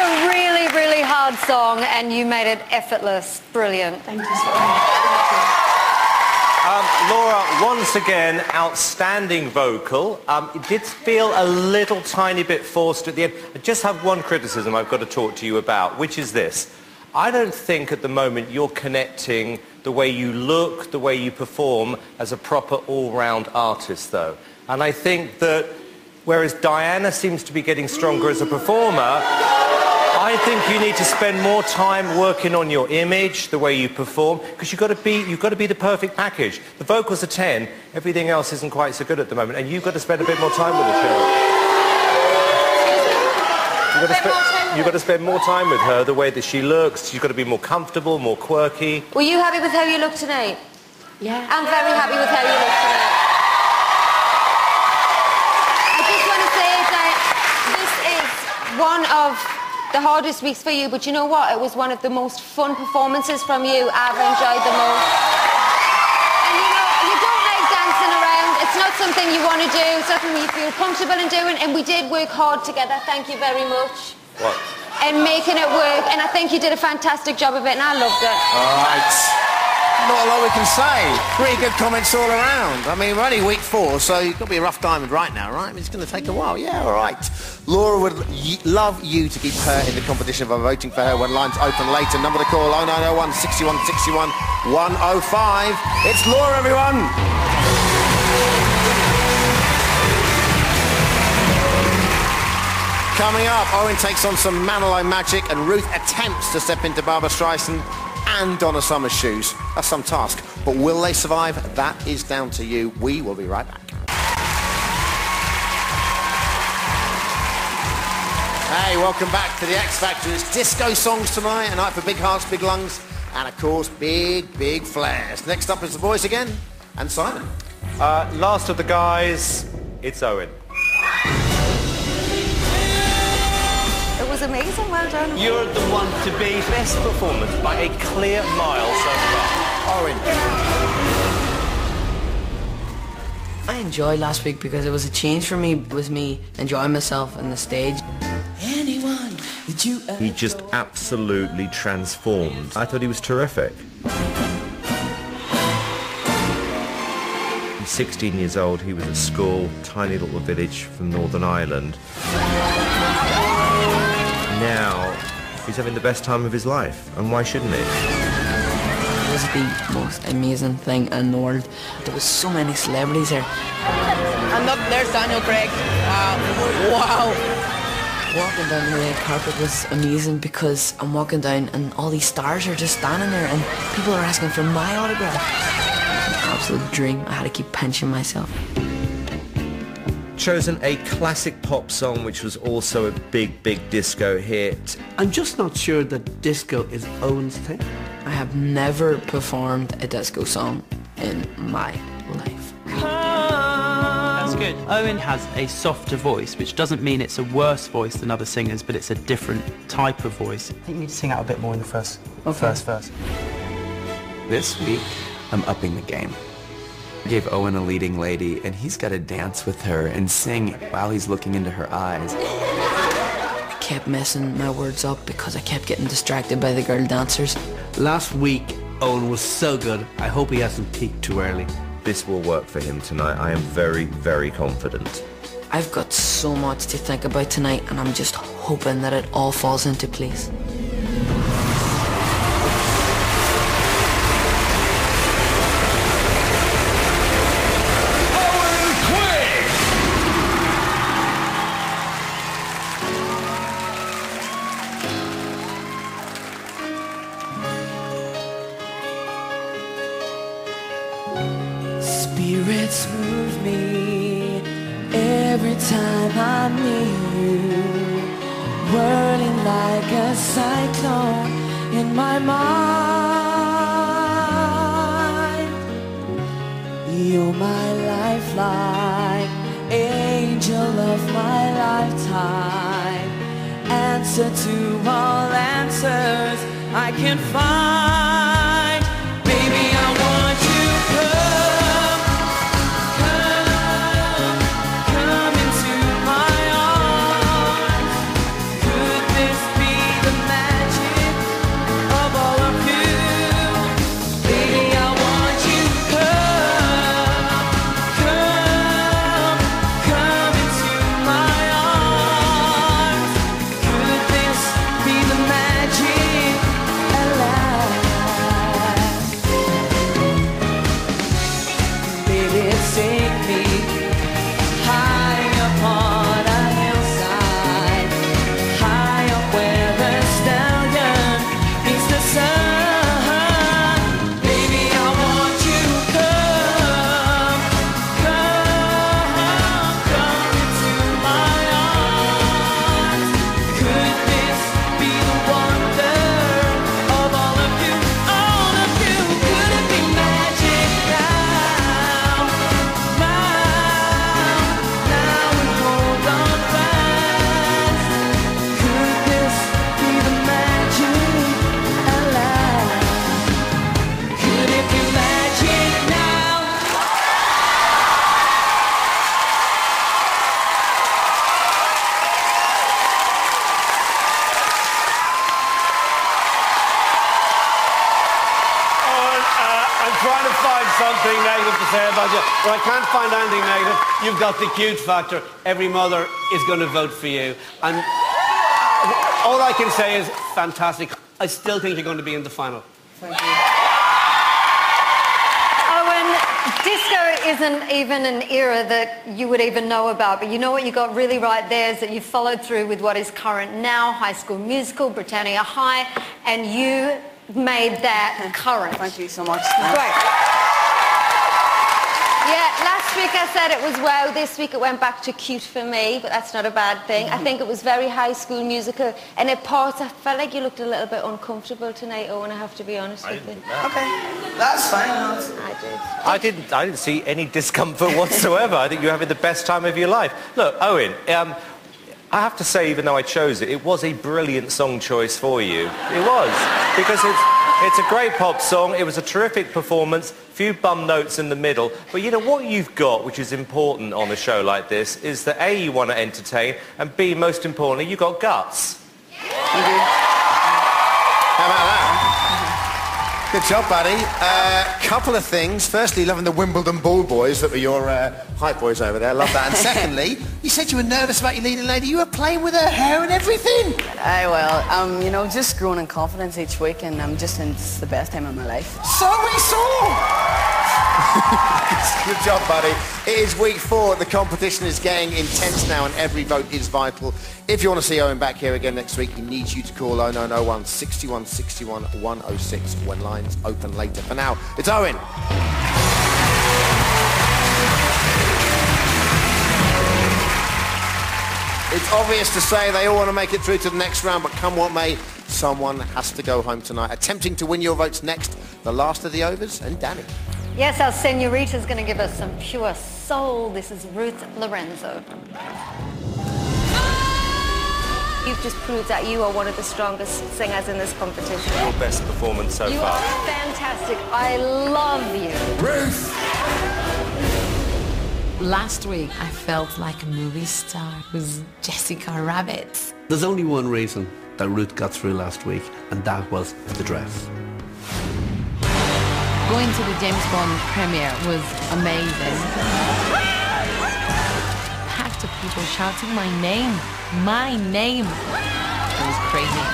a really, really hard song, and you made it effortless. Brilliant. Thank you so much. Laura, once again, outstanding vocal. It did feel a little tiny bit forced at the end. I just have one criticism I've got to talk to you about, which is this. I don't think at the moment you're connecting the way you look, the way you perform as a proper all-round artist, though. And I think that whereas Diana seems to be getting stronger as a performer, I think you need to spend more time working on your image, the way you perform, because you've got to be the perfect package. The vocals are 10, everything else isn't quite so good at the moment, and you've got to spend a bit more time with her. You've got to spend more time with her, the way that she looks. She's got to be more comfortable, more quirky. Were you happy with how you look tonight? Yeah. I'm very happy with how you look tonight. I just want to say that this is one of the hardest weeks for you, but you know what? It was one of the most fun performances from you I've enjoyed the most. And you know, you don't like dancing around. It's not something you want to do. It's something you feel comfortable in doing, and we did work hard together. Thank you very much. What? And making it work, and I think you did a fantastic job of it, and I loved it. All right. Not a lot we can say. Pretty good comments all around. I mean, we're only week 4, so you've got to be a rough diamond right now, right? I mean, it's going to take a while. Yeah, all right. Laura would love you to keep her in the competition by voting for her when lines open later. Number to call, 0901 61 61 105. It's Laura, everyone. Coming up, Owen takes on some Manilow magic, and Ruth attempts to step into Barbra Streisand and Donna Summer's shoes. That's some task. But will they survive? That is down to you. We will be right back. Hey, welcome back to the X Factor. It's disco songs tonight, a night for big hearts, big lungs, and of course, big, big flares. Next up is the boys again, and Simon. Last of the guys, it's Owen. It was amazing. Well done. You're the one to be. Best performance by a clear mile so far. Owen. I enjoyed last week because it was a change for me. It was me enjoying myself on the stage. He just absolutely transformed. I thought he was terrific. He's 16 years old. He was at school, tiny little village from Northern Ireland. Now, he's having the best time of his life, and why shouldn't he? It was the most amazing thing in the world. There was so many celebrities there. And look, there's Daniel Craig. Wow. Walking down the red carpet was amazing because I'm walking down and all these stars are just standing there and people are asking for my autograph. It was an absolute dream. I had to keep pinching myself. Chosen a classic pop song which was also a big, big disco hit. I'm just not sure that disco is Owen's thing. I have never performed a disco song in my life. That's good. Owen has a softer voice, which doesn't mean it's a worse voice than other singers, but it's a different type of voice. I think you need to sing out a bit more in the first verse. This week, I'm upping the game. I gave Owen a leading lady, and he's got to dance with her and sing while he's looking into her eyes. I kept messing my words up because I kept getting distracted by the girl dancers. Last week, Owen was so good. I hope he hasn't peaked too early. This will work for him tonight. I am very, very confident. I've got so much to think about tonight, and I'm just hoping that it all falls into place. Spirits move me every time I'm near you, whirling like a cyclone in my mind. You're my lifeline, angel of my lifetime, answer to all answers I can find. Baby, I want you come into my arms. Could this be trying to find something negative to say about you, but I can't find anything negative. You've got the cute factor. Every mother is going to vote for you. And all I can say is fantastic. I still think you're going to be in the final. Thank you. Owen, disco isn't even an era that you would even know about, but you know what you got really right there is that you followed through with what is current now, High School Musical, Britannia High, and you made that current. Thank you so much. Great. Yeah, last week I said it was wow, this week it went back to cute for me, but that's not a bad thing. I think it was very High School Musical, and at parts I felt like you looked a little bit uncomfortable tonight, Owen, I have to be honest with you. Okay, that's fine. I didn't see any discomfort whatsoever. I think you're having the best time of your life. Look, Owen, I have to say, even though I chose it, it was a brilliant song choice for you. It was, because it's a great pop song. It was a terrific performance, few bum notes in the middle. But you know, what you've got, which is important on a show like this, is that A, you want to entertain, and B, most importantly, you got guts. Thank you. How about that? Good job, buddy. Couple of things. Firstly, loving the Wimbledon ball boys that were your hype boys over there. Love that. And secondly, you said you were nervous about your leading lady. You were playing with her hair and everything. Well, you know, just growing in confidence each week, and I'm just in the best time of my life. So we saw. Good job, buddy. It is week 4. The competition is getting intense now, and every vote is vital. If you want to see Owen back here again next week, he needs you to call 0901 61 61 106 when lines open later. For now, it's Owen. It's obvious to say they all want to make it through to the next round, but come what may, someone has to go home tonight. Attempting to win your votes next, the last of the overs, and Danny. Yes, our senorita's going to give us some pure soul. This is Ruth Lorenzo. You've just proved that you are one of the strongest singers in this competition. Your best performance so You far. are fantastic. I love you. Ruth! Last week, I felt like a movie star. It was Jessica Rabbit. There's only one reason that Ruth got through last week, and that was the dress. Going to the James Bond premiere was amazing. Packed of people shouting my name. My name. It was crazy.